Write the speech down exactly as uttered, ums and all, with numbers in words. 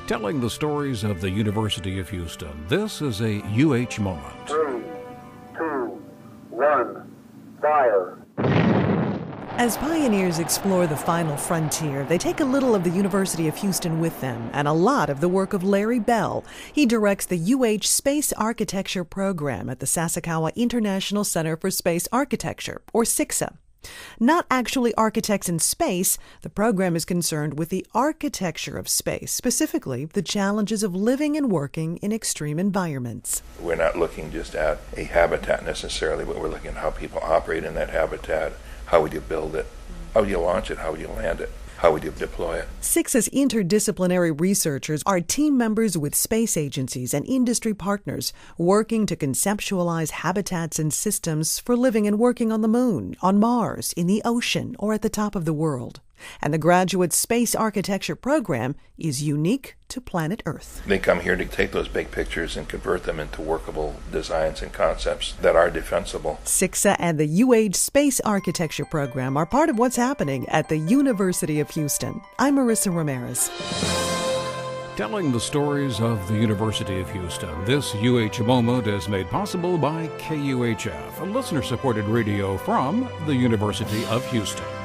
Telling the stories of the University of Houston, this is a U H moment. Three, two, one, fire. As pioneers explore the final frontier, they take a little of the University of Houston with them and a lot of the work of Larry Bell. He directs the U H Space Architecture program at the Sasakawa International Center for Space Architecture, or S I C S A. Not actually architects in space, the program is concerned with the architecture of space, specifically the challenges of living and working in extreme environments. We're not looking just at a habitat necessarily, but we're looking at how people operate in that habitat. How would you build it? How would you launch it? How would you land it? How would you deploy it? S I C S A's interdisciplinary researchers are team members with space agencies and industry partners working to conceptualize habitats and systems for living and working on the moon, on Mars, in the ocean, or at the top of the world. And the graduate space architecture program is unique to planet Earth. They come here to take those big pictures and convert them into workable designs and concepts that are defensible. S I C S A and the U H Space Architecture program are part of what's happening at the University of Houston. I'm Marissa Ramirez. Telling the stories of the University of Houston, this U H moment is made possible by K U H F, a listener-supported radio from the University of Houston.